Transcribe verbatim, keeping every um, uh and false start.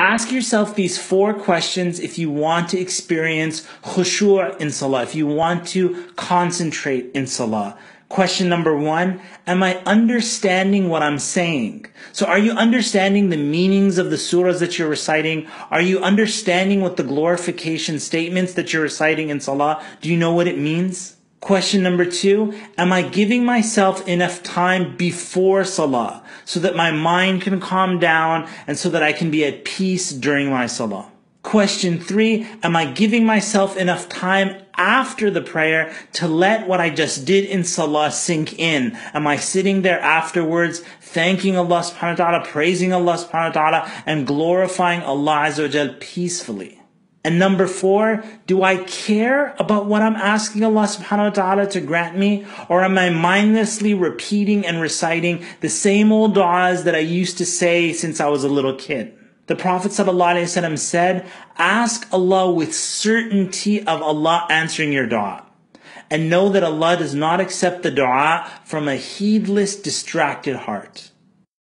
Ask yourself these four questions if you want to experience khushu' in salah, if you want to concentrate in salah. Question number one, am I understanding what I'm saying? So are you understanding the meanings of the surahs that you're reciting? Are you understanding what the glorification statements that you're reciting in salah? Do you know what it means? Question number two, am I giving myself enough time before salah so that my mind can calm down and so that I can be at peace during my salah? Question three, am I giving myself enough time after the prayer to let what I just did in salah sink in? Am I sitting there afterwards thanking Allah subhanahu wa ta'ala, praising Allah subhanahu wa ta'ala, and glorifying Allah azza wa jal peacefully? And number four, do I care about what I'm asking Allah subhanahu wa ta'ala to grant me? Or am I mindlessly repeating and reciting the same old du'as that I used to say since I was a little kid? The Prophet ﷺ said, ask Allah with certainty of Allah answering your dua. And know that Allah does not accept the dua from a heedless, distracted heart.